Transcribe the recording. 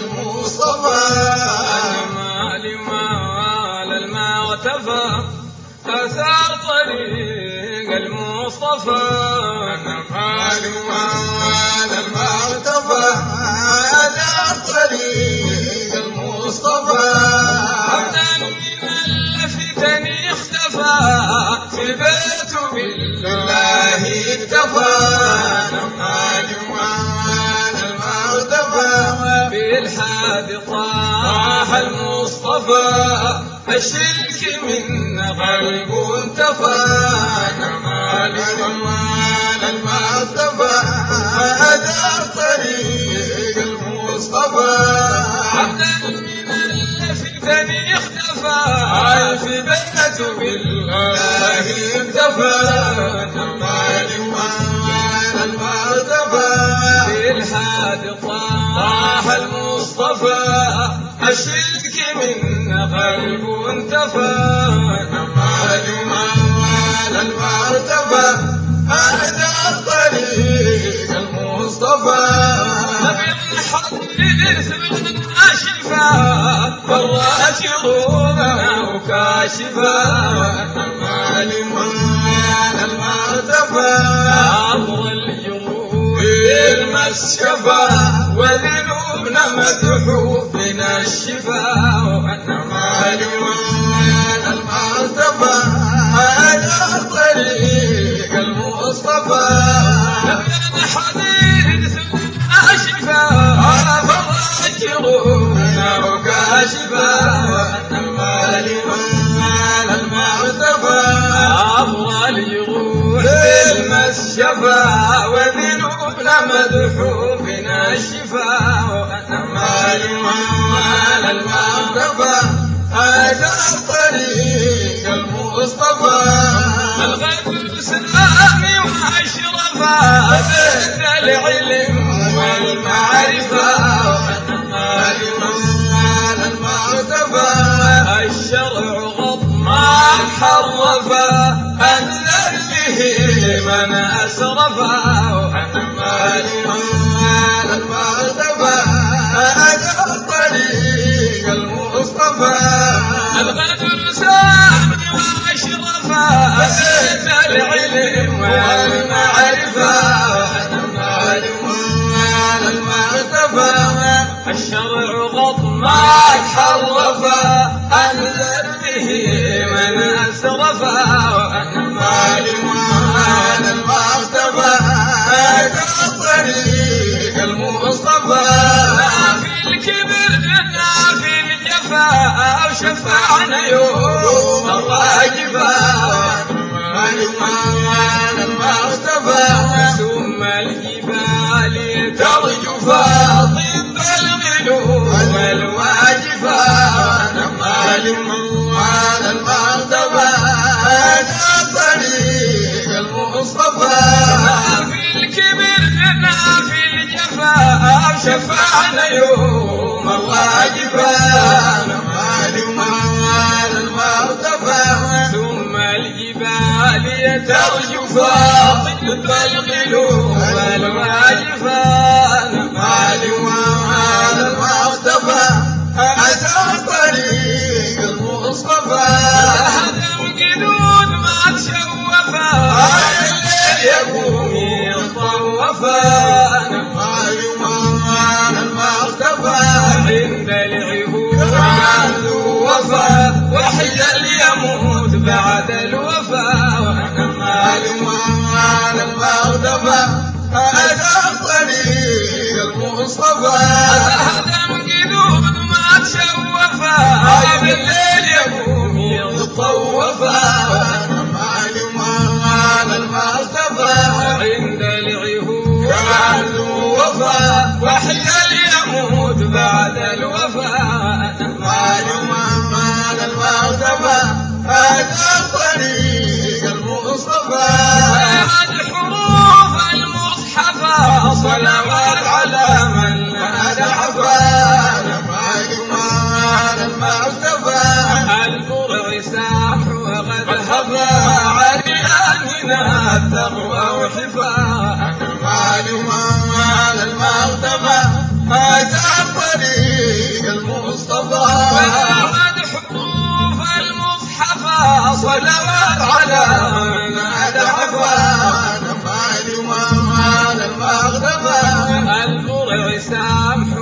المصطفى مالي مال المغتفى أثار طريق المصطفى مالي مال المغتفى أثار طريق المصطفى عبدا من الفتن اختفى في بيت بالله اكتفى مالي مال المغتفى بالحاد طاح المصطفى الشرك من قلب انتفى مالي مال المغتفى أثار طريق المصطفى عبدا من الفتن اختفى في بيت بالله اكتفى مالي مال المغتفى بالحاد طاح المصطفى الشرك من قلب انتفى مالي مال المغتفى أثار طريق المصطفى نبي الحديث من الشفاء والراشدون وكاشفا مالي مال المغتفى أمر الجروح المسكفى وذنوبنا مدحوفنا الشفاء مالي مال المغتفى أثار طريق المصطفى نبي الحديث من الشفاء والراشدون وكاشفا مالي مال المغتفى أمر الجروح المسكفى وذنوبنا مدحوفنا الشفاء مالي مال المغتفى أثار طريق المصطفى الغيب سلامي وأشرفا بين العلم والمعرفة مالي مال المغتفى الشرع غضمان حرفا أنزل به من أسرفا مالي مال المغتفى أثار طريق المصطفى الغيب سلامي وأشرفا بين العلم والمعرفة مالي مال المغتفى الشرع غضمان حرفا أنزل به من أسرفا مالي مال المغتفى أثار طريق المصطفى لا في الكبر لا في الجفاء وشفعنا يوم الراجفة مالي مال المغتفى ثم الجبال ترجفا طب الغلوم الواجفة مالي مال المغتفى أثار طريق المصطفى في الكبر لا في الجفاء شفعنا يوم الواجفة مالي مال المغتفى ثم الجبال ترجفا طب الغلوم الواجفة مالي مال المغتفى أثار طريق المصطفى هدم جدود ما تشوفا الليل يقوم يطوفا مالي مال المغتفى عند العهود عنده وفا وحي يموت بعد الوفا مالي مال المغتفى أثار طريق المصطفى هدم جدود ما تشوفا بالليل يقوم يطوفا مالي مال المغتفى عند العهود عنده وفا وحي يموت بعد الوفا مالي مال المغتفى أثار طريق المصطفى الحروف المصحفة سلام